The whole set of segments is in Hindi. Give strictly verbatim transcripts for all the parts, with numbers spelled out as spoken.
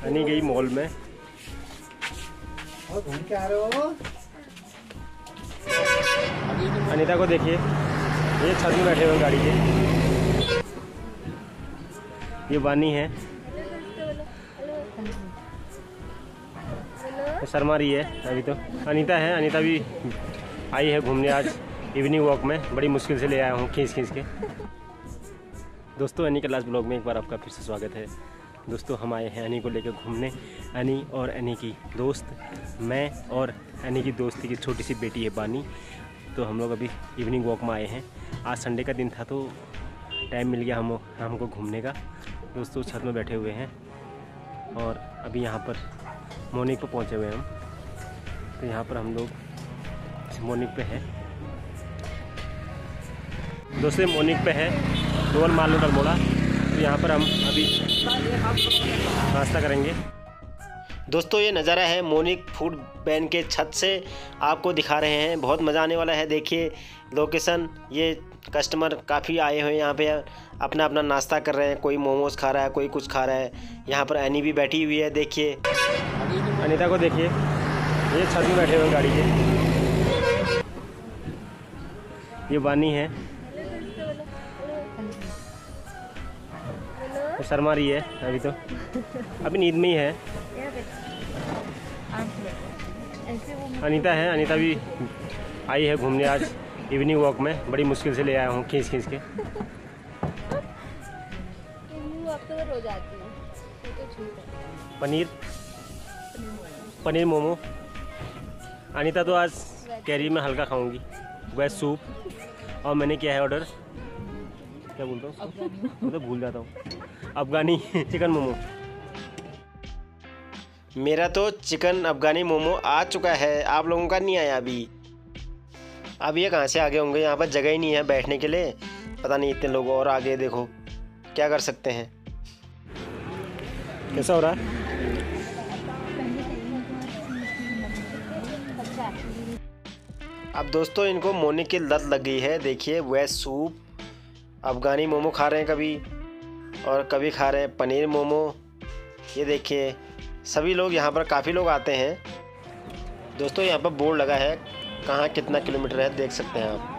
अनी गई मॉल में और घूम के आ रहे हो। अनीता को देखिए, ये छत में बैठे हुए गाड़ी के। ये बानी है, तो शर्मा रही है अभी तो। अनीता है, अनीता भी आई है घूमने आज इवनिंग वॉक में। बड़ी मुश्किल से ले आया हूँ खींच खींच के। दोस्तों, एनी के लास्ट ब्लॉग में एक बार आपका फिर से स्वागत है। दोस्तों, हम आए हैं एनी को लेकर घूमने। एनी और एनी की दोस्त, मैं और एनी की दोस्त की छोटी सी बेटी है बानी। तो हम लोग अभी इवनिंग वॉक में आए हैं। आज संडे का दिन था तो टाइम मिल गया हम हमको घूमने का। दोस्तों, छत में बैठे हुए हैं और अभी यहाँ पर मोनिक पे पहुँचे हुए हैं हम। तो यहाँ पर हम लोग मोनिक पे है। दोस्तों, मोनिक पे है डोल मालूट अल्मोड़ा। तो यहाँ पर हम अभी नाश्ता करेंगे। दोस्तों, ये नज़ारा है मोनिक फूड वैन के छत से आपको दिखा रहे हैं। बहुत मज़ा आने वाला है। देखिए लोकेशन, ये कस्टमर काफ़ी आए हुए हैं यहाँ पे, अपना अपना नाश्ता कर रहे हैं। कोई मोमोज खा रहा है, कोई कुछ खा रहा है। यहाँ पर एनी भी बैठी हुई है। देखिए अनीता को देखिए, ये छत में बैठे हुए गाड़ी के। ये बानी है, तो शर्मा रही है अभी तो, अभी नींद में ही है। अनीता है, अनीता भी आई है घूमने आज इवनिंग वॉक में। बड़ी मुश्किल से ले आया हूँ खींच खींच के। पनीर पनीर मोमो। अनीता तो आज कह रही मैं हल्का खाऊंगी, वेज सूप। और मैंने किया है ऑर्डर, क्या बोलता हूँ मैं तो भूल जाता हूँ, अफगानी चिकन मोमो। मेरा तो चिकन अफगानी मोमो आ चुका है, आप लोगों का नहीं आया अभी। अब ये कहाँ से आगे होंगे, यहाँ पर जगह ही नहीं है बैठने के लिए। पता नहीं इतने लोग और आगे, देखो क्या कर सकते हैं। कैसा हो रहा है? अब दोस्तों, इनको मोनिक की लत लग गई है। देखिए वेज सूप, अफगानी मोमो खा रहे हैं कभी, और कभी खा रहे हैं पनीर मोमो। ये देखिए सभी लोग यहाँ पर, काफ़ी लोग आते हैं। दोस्तों, यहाँ पर बोर्ड लगा है कहाँ कितना किलोमीटर है, देख सकते हैं आप।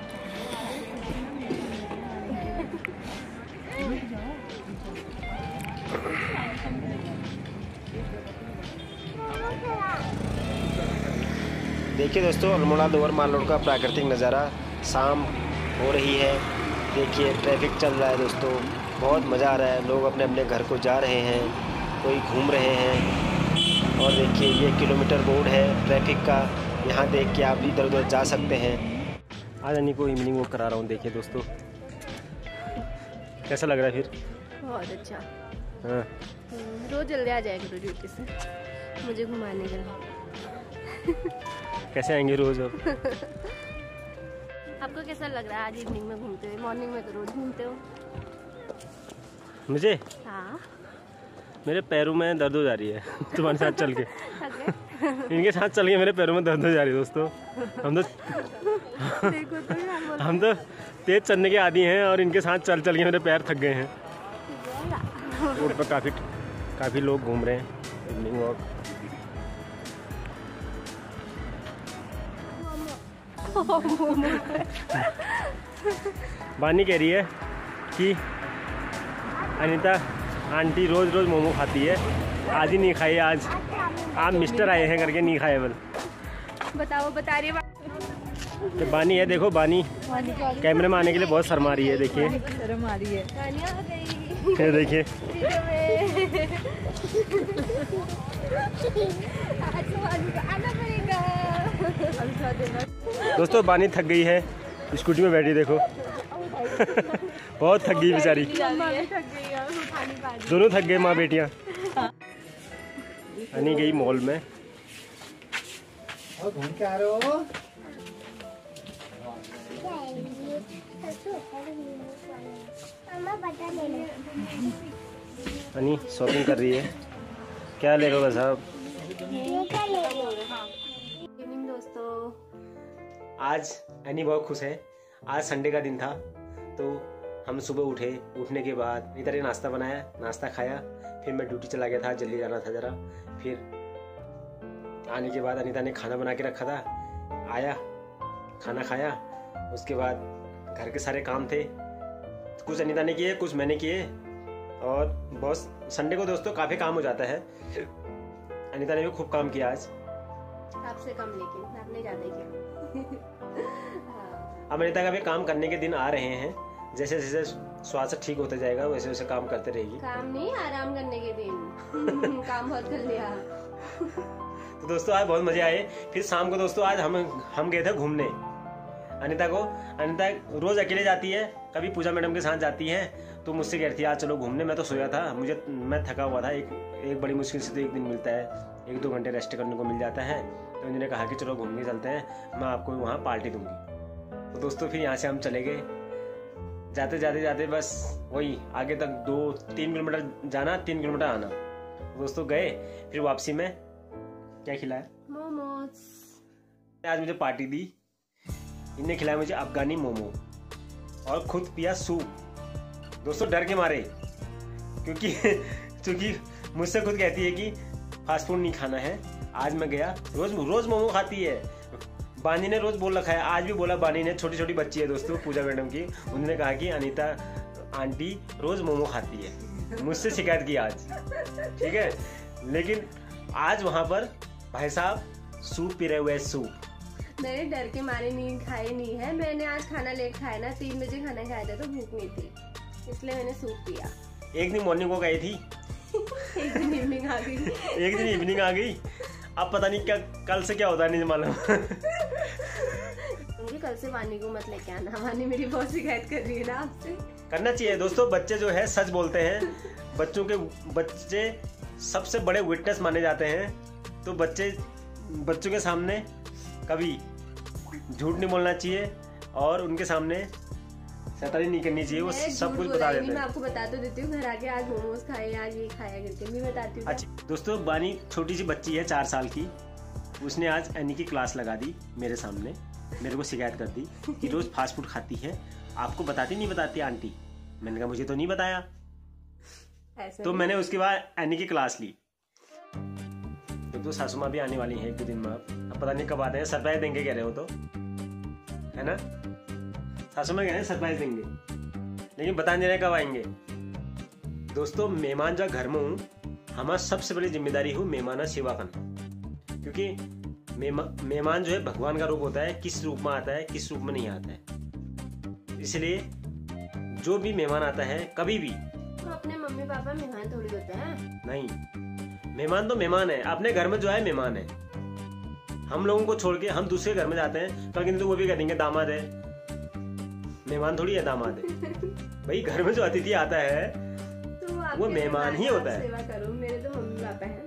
देखिए दोस्तों, अल्मोड़ा लोअर माल रोड का प्राकृतिक नज़ारा। शाम हो रही है, देखिए ट्रैफिक चल रहा है। दोस्तों, बहुत मज़ा आ रहा है। लोग अपने अपने घर को जा रहे हैं, कोई घूम रहे हैं। और देखिए ये किलोमीटर बोर्ड है ट्रैफिक का, यहाँ देख के आप इधर उधर जा सकते हैं। आज अनी को इवनिंग वॉक करा रहा हूँ। देखिए दोस्तों, कैसा लग रहा है फिर? बहुत अच्छा। हाँ, रोज जल्दी आ जाएगा तो ड्यूटी से मुझे घुमाने के लिए। कैसे आएंगे रोज अब? आपको कैसा लग रहा है आज इवनिंग में घूमते हुए? मॉर्निंग में तो रोज घूमते हो। मुझे हाँ, मेरे मेरे पैरों में दर्द हो जा रही है तुम्हारे साथ चल के। इनके साथ चल के मेरे पैरों में दर्द हो जा रही है। दोस्तों, हम तो देखो तो हम तो तेज चलने के आदी हैं और इनके साथ चल चल के मेरे पैर थक गए हैं। रोड पर काफ़ी काफ़ी लोग घूम रहे हैं इवनिंग वॉक। बानी कह रही है कि अनीता आंटी रोज़ रोज़ मोमो खाती है, आज ही नहीं खाई। आज आप मिस्टर आए हैं करके नहीं खाए। बल बताओ, बता रही है तो बानी है, देखो बानी कैमरे में आने के लिए बहुत शर्मा रही है। देखिए शर्म आ रही है। नानी आ गई। ये देखिए आना पड़ेगा। दोस्तों, बानी थक गई है, स्कूटी में बैठी देखो। बहुत थक गई बेचारी, दोनों थक गए माँ बेटियाँ। अनी गई मॉल में। और घूम के आ रहे हो। अनी शॉपिंग कर रही है। क्या ले रहे हो साहब? दोस्तों, आज अनी बहुत खुश है। आज संडे का दिन था तो हम सुबह उठे, उठने के बाद इधर नाश्ता बनाया, नाश्ता खाया, फिर मैं ड्यूटी चला गया था, जल्दी जाना था ज़रा। फिर आने के बाद अनीता ने खाना बना के रखा था, आया खाना खाया। उसके बाद घर के सारे काम थे, कुछ अनीता ने किए कुछ मैंने किए। और बहुत संडे को दोस्तों काफ़ी काम हो जाता है। अनीता ने भी खूब काम किया आज, आपसे कम, लेकिन आपने ज़्यादा किया। अब अनीता का भी काम करने के दिन आ रहे हैं। जैसे जैसे स्वास्थ्य ठीक होता जाएगा वैसे वैसे काम करते रहेगी। काम नहीं, आराम करने के दिन। काम बहुत कर लिया। तो दोस्तों आज बहुत मजे आए। फिर शाम को दोस्तों आज हम हम गए थे घूमने। अनीता को अनीता रोज अकेले जाती है, कभी पूजा मैडम के साथ जाती है, तो मुझसे कहती थी आज चलो घूमने। मैं तो सोया था, मुझे मैं थका हुआ था। एक एक बड़ी मुश्किल से तो एक दिन मिलता है, एक दो घंटे रेस्ट करने को मिल जाता है। तो उन्होंने कहा कि चलो घूमने चलते हैं, मैं आपको वहाँ पार्टी दूंगी। तो दोस्तों फिर यहाँ से हम चले गए। जाते जाते जाते बस वही आगे तक दो तीन किलोमीटर जाना, तीन किलोमीटर आना। दोस्तों गए, फिर वापसी में क्या खिलाया? मोमोज। आज मुझे पार्टी दी, इनने खिलाया मुझे अफगानी मोमो और खुद पिया सूप। दोस्तों डर के मारे, क्योंकि क्योंकि मुझसे खुद कहती है कि फास्ट फूड नहीं खाना है। आज मैं गया, रोज रोज मोमो खाती है। बानी ने रोज बोल रखा है, आज भी बोला बानी ने। छोटी छोटी बच्ची है दोस्तों पूजा मैडम की, उन्होंने कहा कि अनीता आंटी रोज मोमो खाती है। मुझसे शिकायत की आज, ठीक है। लेकिन आज वहां पर भाई साहब सूप पी रहे हुए, सूप। मैंने डर के मारे नींद खाई नहीं है। मैंने आज खाना लेट खाया ना, तीन बजे खाना खाया था तो भूख नहीं थी, इसलिए मैंने सूप पिया। एक दिन मॉर्निंग को गई थी एक दिन इवनिंग आ गई। एक दिन इवनिंग आ गई। अब पता नहीं क्या कल से क्या होता है, नहीं मालूम। कल से वानी को मत लेके आना, वानी मेरी बहुत शिकायत कर रही है ना आपसे। करना चाहिए दोस्तों, बच्चे जो है सच बोलते हैं। बच्चों के बच्चे सबसे बड़े विटनेस माने जाते हैं। तो बच्चे बच्चों के सामने कभी झूठ नहीं बोलना चाहिए और उनके सामने शैतानी नहीं करनी चाहिए। वो सब कुछ बता देते हैं। मैं आपको बता तो देती हूँ, घर आके आज मोमोज खाए, आज ये खाया करके मैं बताती हूँ। अच्छा दोस्तों, बानी छोटी सी बच्ची है, चार साल की। उसने आज एनी की क्लास लगा दी मेरे सामने, मेरे को शिकायत कर दी कि रोज फास्ट फूड खाती है, आपको बताती नहीं बताती आंटी? मैंने कहा मुझे तो नहीं बताया। तो मैंने उसके बाद एनी की क्लास ली। तो, तो सासू माँ भी आने वाली है एक दो दिन में। अब पता नहीं कब आते हैं, सरप्राइज देंगे कह रहे हो तो, है ना? सासू माँ कह रहे हैं सरप्राइज देंगे, लेकिन बता नहीं रहे कब आएंगे। दोस्तों मेहमान जो घर में हूँ, हमारा सबसे बड़ी जिम्मेदारी हो मेहमाना सेवा करना। क्योंकि मेहमान जो है भगवान का रूप होता है, किस रूप में आता है किस रूप में नहीं आता है। इसलिए जो भी मेहमान आता है कभी भी, तो अपने मम्मी पापा मेहमान थोड़ी होते हैं। नहीं, मेहमान तो मेहमान है, अपने घर में जो है मेहमान है। हम लोगों को छोड़ के हम दूसरे घर में जाते हैं, कल किन्तु वो भी कह देंगे दामाद है, मेहमान थोड़ी है दामाद है। भाई घर में जो अतिथि आता है तो वो मेहमान ही होता है। सेवा करो, मेरे तो मम्मी पापा हैं।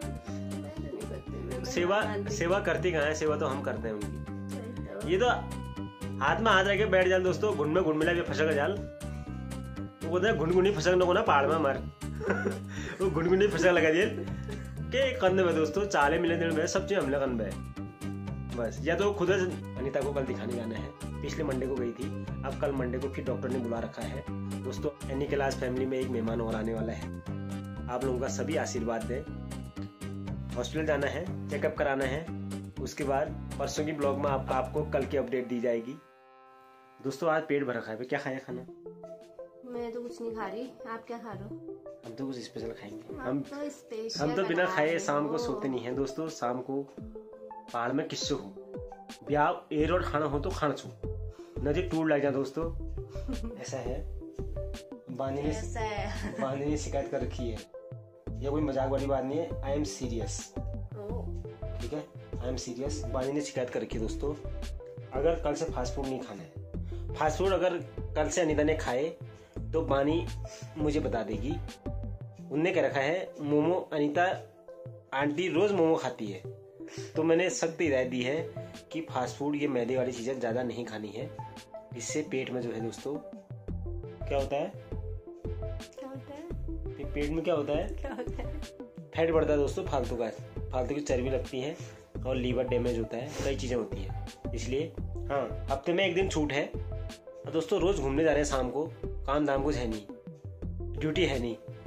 सेवा सेवा करती कहाँ है, सेवा तो हम करते हैं उनकी। ये तो हाथ में हाथ रख के बैठ जाए दोस्तों, घुन में घुन मिला भी फंसक जाल। वो बोलते हैं घुनगुनी फंसक न को ना पहाड़ में मर। वो घुनगुनी फंसक लगा दिए के कंधे में दोस्तों, चाले मिले दिन में सब चीज हमले कंधे है बस। या तो खुद अनीता को कल दिखाने जाना है, पिछले मंडे को गई थी, अब कल मंडे को फिर डॉक्टर ने बुला रखा है। दोस्तों एनी क्लास फैमिली में एक मेहमान और आने वाला है, आप लोगों का सभी आशीर्वाद दें। हॉस्पिटल जाना है, चेकअप कराना है, उसके बाद परसों की ब्लॉग में आप, आपको कल की अपडेट दी जाएगी। दोस्तों आज पेट भर रखा है, क्या खाया खाना? मैं तो कुछ नहीं खा रही, आप क्या खा रहे हो? हम तो कुछ स्पेशल खाएंगे। हम तो स्पेशल हम तो बिना खाए शाम को सोते नहीं है दोस्तों। शाम को पहाड़ में किस्से हो, ब्याह ए रोड खाना हो तो खाना छू नदी टूट लग जाए दोस्तों। ऐसा है, बानी ने बानी ने शिकायत कर रखी है। यह कोई मजाक वाली बात नहीं है, आई एम सीरियस, ठीक है, आई एम सीरियस। बानी ने शिकायत कर रखी है दोस्तों, अगर कल से फास्ट फूड नहीं खाना है। फास्ट फूड अगर कल से अनीता ने खाए तो बानी मुझे बता देगी। उनने कह रखा है मोमो, अनीता आंटी रोज मोमो खाती है, तो मैंने सख्त हिदायत दी है कि फास्ट फूड ये मैदे वाली चीजें ज्यादा नहीं खानी है। इससे पेट में जो है दोस्तों क्या होता है, क्या होता है पेट में क्या होता है, क्या होता है? फैट बढ़ता है दोस्तों, फालतू का, फालतू की चर्बी लगती है और लीवर डैमेज होता है, कई चीजें होती हैं। इसलिए हाँ, हफ्ते में एक दिन छूट है। दोस्तों रोज घूमने जा रहे हैं शाम को, काम धाम कुछ है नहीं, ड्यूटी है नहीं,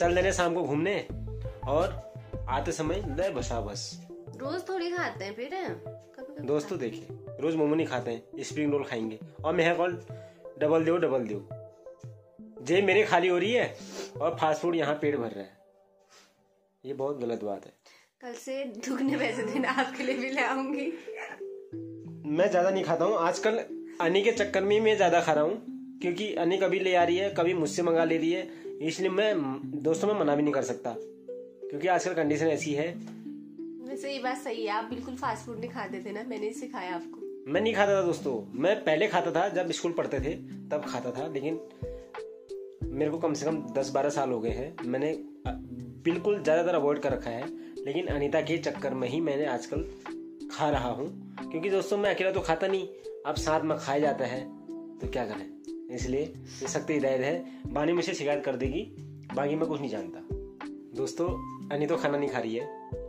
चल देने शाम को घूमने और आते समय दे बसा बस। रोज थोड़ी खाते हैं फिर कभी कभी। दोस्तों देखिए रोज मोमो नहीं खाते हैं, स्प्रिंग रोल खाएंगे और मैं कॉल डबल दो डबल दो जेब मेरी खाली हो रही है और फास्ट फूड यहाँ पेट भर रहा है। ये बहुत गलत बात है। कल से दुगने पैसे देना, आपके लिए भी ले आऊंगी। मैं ज्यादा नहीं खाता हूँ आजकल, अनी के चक्कर में मैं ज्यादा खा रहा हूँ क्योंकि अनी कभी ले आ रही है, कभी मुझसे मंगा ले रही है, इसलिए मैं दोस्तों में मना भी नहीं कर सकता क्योंकि आजकल कंडीशन ऐसी है। वैसे ये बात सही है, आप बिल्कुल फास्ट फूड नहीं खाते थे ना, मैंने ही सिखाया आपको। मैं नहीं खाता था दोस्तों, मैं पहले खाता था जब स्कूल पढ़ते थे तब खाता था, लेकिन मेरे को कम से कम दस बारह साल हो गए हैं, मैंने बिल्कुल ज़्यादातर अवॉइड कर रखा है। लेकिन अनीता के चक्कर में ही मैंने आजकल खा रहा हूँ क्योंकि दोस्तों मैं अकेला तो खाता नहीं, अब साथ में खाया जाता है तो क्या करें, इसलिए ये सख्त हिदायत है। बानी मुझसे शिकायत कर देगी, बाकी मैं कुछ नहीं जानता। दोस्तों अनी तो खाना नहीं खा रही है,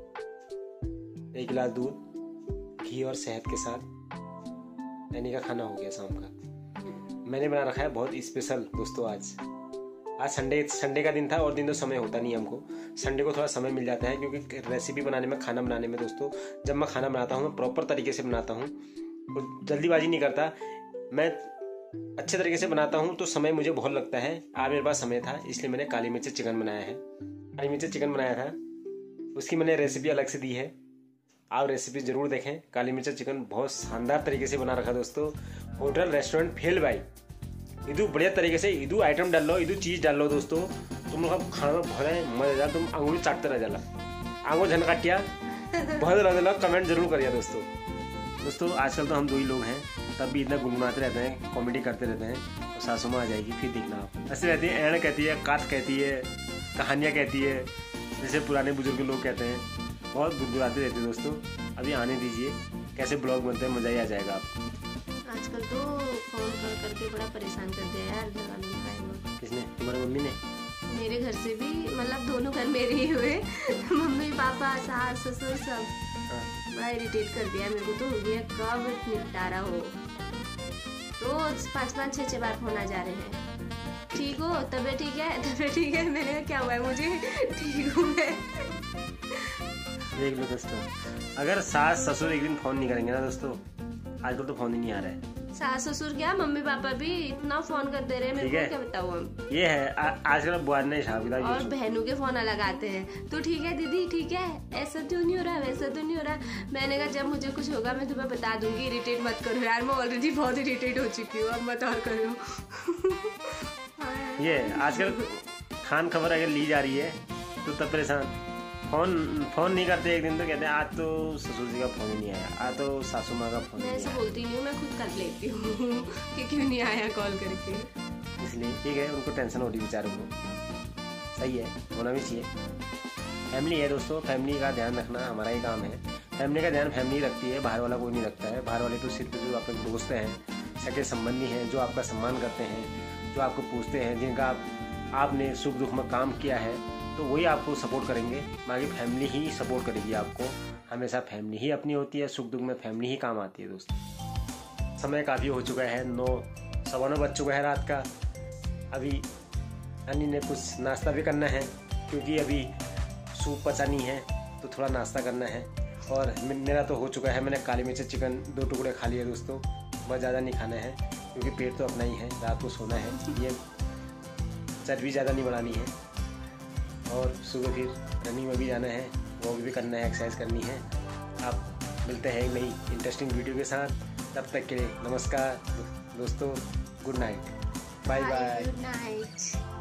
एक गिलास दूध घी और शहद के साथ अनी का खाना हो गया शाम का। मैंने बना रखा है बहुत स्पेशल दोस्तों। आज आज संडे संडे का दिन था और दिन तो समय होता नहीं हमको, संडे को थोड़ा समय मिल जाता है क्योंकि रेसिपी बनाने में, खाना बनाने में दोस्तों, जब मैं खाना बनाता हूँ मैं प्रॉपर तरीके से बनाता हूँ, जल्दीबाजी नहीं करता, मैं अच्छे तरीके से बनाता हूँ तो समय मुझे बहुत लगता है। आज मेरे पास समय था इसलिए मैंने काली मिर्च चिकन बनाया है। काली मिर्च चिकन बनाया था, उसकी मैंने रेसिपी अलग से दी है, आप रेसिपी जरूर देखें। काली मिर्च चिकन बहुत शानदार तरीके से बना रखा दोस्तों, होटल रेस्टोरेंट फेल भाई, इधू बढ़िया तरीके से इधू आइटम डाल लो, इधू चीज डाल लो दोस्तों, तुम लोग खाना में बहुत है मजेदार, तुम अंगुली चाटते रह जाला, आंगो झनकाटिया बहुत रहा कमेंट जरूर करिए दोस्तों। दोस्तों आजकल तो हम दो ही लोग हैं, तब भी इतना गुनगुनाते रहते हैं, कॉमेडी करते रहते हैं, तो सासू माँ आ जाएगी फिर देखना आप। ऐसे रहती है, एण कहती है, काट कहती है, कहानियाँ कहती है, जैसे पुराने बुजुर्ग लोग कहते हैं, बहुत गुनगुनाते रहते हैं दोस्तों। अभी आने दीजिए कैसे ब्लॉग बनते हैं, मजा ही आ जाएगा आपको। आजकल तो फोन कर करके बड़ा परेशान कर दिया यार घर वालों ने। किसने? तुम्हारी मम्मी ने? मेरे घर से भी, मतलब दोनों घर मेरे ही हुए, मम्मी पापा सास ससुर सब बड़ा इरिटेट कर दिया मेरे को। तो हो गया कब निपटारा हो, रोज पाँच पाँच छः छः बार फोन आ जा रहे हैं, ठीक हो, तबीयत ठीक है, तबीयत ठीक है। मैंने कहा क्या हुआ है मुझे, ठीक हूँ मैं। देख लो दोस्तों, अगर सास ससुर एक दिन फोन नहीं करेंगे ना दोस्तों, आजकल तो फोन ही नहीं आ रहा है। सास ससुर क्या, मम्मी पापा भी इतना फोन कर दे रहे हैं, मेरे को क्या बताऊँ हम। ये है आजकल बुआर ने हिसाब किताब। और बहनों के फोन अलग आते हैं, तो ठीक है दीदी ठीक है, ऐसा तो नहीं हो रहा, वैसा तो नहीं हो रहा। मैंने कहा जब मुझे कुछ होगा मैं तुम्हें बता दूंगी, इरिटेट मत करो यार, मैं ऑलरेडी बहुत इरिटेट हो चुकी हूँ, अब मत और करो। ये आजकल खान खबर अगर ली जा रही है तो तब परेशान, फोन फोन नहीं करते, एक दिन तो कहते हैं आज तो ससुर जी का फोन ही नहीं आया, आज तो सासू माँ का फोन। मैं ऐसे बोलती नहीं हूँ, मैं खुद कर लेती हूँ कि क्यों नहीं आया कॉल करके, इसलिए ठीक है, उनको टेंशन हो रही बेचारों को, सही है, होना भी चाहिए। फैमिली है दोस्तों, फैमिली का ध्यान रखना हमारा ही काम है। फैमिली का ध्यान फैमिली रखती है, बाहर वाला कोई नहीं रखता है। बाहर वाले तो सिर्फ जो आपके दोस्त हैं, सगे संबंधी हैं, जो आपका सम्मान करते हैं, जो आपको पूछते हैं, जिनका आप आपने सुख दुख में काम किया है, तो वही आपको सपोर्ट करेंगे। बाकी फैमिली ही सपोर्ट करेगी आपको, हमेशा फैमिली ही अपनी होती है, सुख दुख में फैमिली ही काम आती है दोस्तों। समय काफ़ी हो चुका है, नौ सवा नौ बज चुका है रात का। अभी अन्नी ने कुछ नाश्ता भी करना है क्योंकि अभी सूप पचा नहीं है, तो थोड़ा नाश्ता करना है। और मेरा तो हो चुका है, मैंने काली मिर्च चिकन दो टुकड़े खा लिए दोस्तों, बहुत ज़्यादा नहीं खाना है क्योंकि पेट तो अपना ही है, रात को सोना है, ये चर्बी ज़्यादा नहीं बढ़ानी है। और सुबह फिर रनिंग में भी जाना है, वॉक भी करना है, एक्सरसाइज करनी है। आप मिलते हैं एक नई इंटरेस्टिंग वीडियो के साथ, तब तक के लिए नमस्कार दोस्तों, good night, bye bye. Good night.